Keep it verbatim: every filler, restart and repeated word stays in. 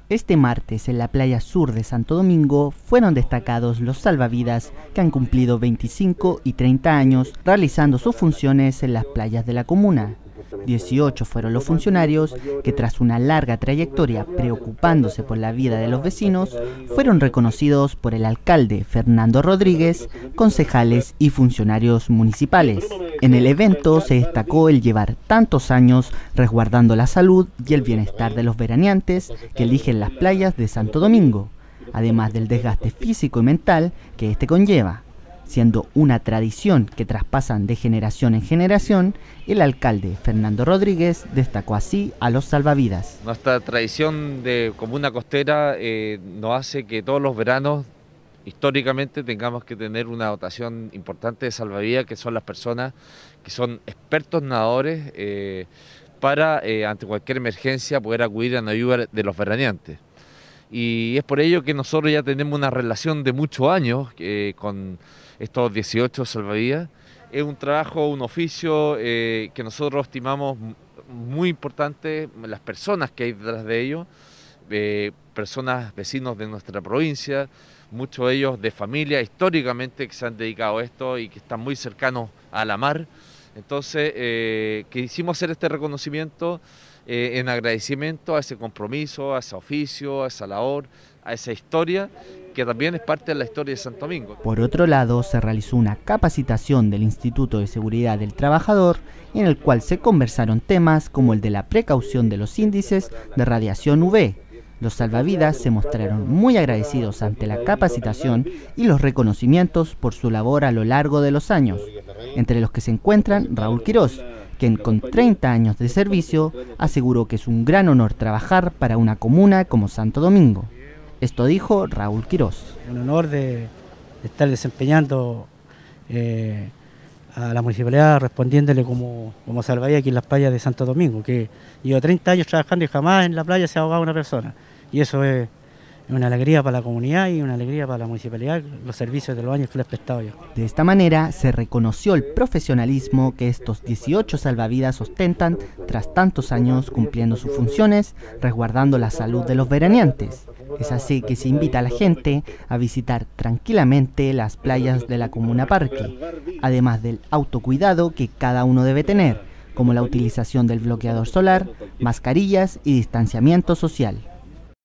Este martes en la playa sur de Santo Domingo fueron destacados los salvavidas que han cumplido veinticinco y treinta años realizando sus funciones en las playas de la comuna. dieciocho fueron los funcionarios que tras una larga trayectoria preocupándose por la vida de los vecinos, fueron reconocidos por el alcalde Fernando Rodríguez, concejales y funcionarios municipales. En el evento se destacó el llevar tantos años resguardando la salud y el bienestar de los veraneantes que eligen las playas de Santo Domingo, además del desgaste físico y mental que este conlleva. Siendo una tradición que traspasan de generación en generación, el alcalde Fernando Rodríguez destacó así a los salvavidas. Nuestra tradición de comuna costera eh, nos hace que todos los veranos históricamente tengamos que tener una dotación importante de salvavidas, que son las personas que son expertos nadadores eh, para eh, ante cualquier emergencia poder acudir a la ayuda de los veraneantes. Y es por ello que nosotros ya tenemos una relación de muchos años eh, con estos dieciocho salvavidas. Es un trabajo, un oficio eh, que nosotros estimamos muy importante, las personas que hay detrás de ellos, eh, personas, vecinos de nuestra provincia, muchos de ellos de familia históricamente que se han dedicado a esto y que están muy cercanos a la mar. Entonces, eh, quisimos hacer este reconocimiento eh, en agradecimiento a ese compromiso, a ese oficio, a esa labor, a esa historia, que también es parte de la historia de Santo Domingo. Por otro lado, se realizó una capacitación del Instituto de Seguridad del Trabajador, en el cual se conversaron temas como el de la precaución de los índices de radiación U V. Los salvavidas se mostraron muy agradecidos ante la capacitación y los reconocimientos por su labor a lo largo de los años, entre los que se encuentran Raúl Quirós, quien con treinta años de servicio aseguró que es un gran honor trabajar para una comuna como Santo Domingo. Esto dijo Raúl Quirós. Un honor de, de estar desempeñando eh, a la municipalidad, respondiéndole como, como salvavidas aquí en las playas de Santo Domingo, que llevo treinta años trabajando y jamás en la playa se ha ahogado una persona. Y eso es una alegría para la comunidad y una alegría para la municipalidad, los servicios de los años que les he prestado yo. De esta manera se reconoció el profesionalismo que estos dieciocho salvavidas ostentan tras tantos años cumpliendo sus funciones, resguardando la salud de los veraneantes. Es así que se invita a la gente a visitar tranquilamente las playas de la Comuna Parque, además del autocuidado que cada uno debe tener, como la utilización del bloqueador solar, mascarillas y distanciamiento social.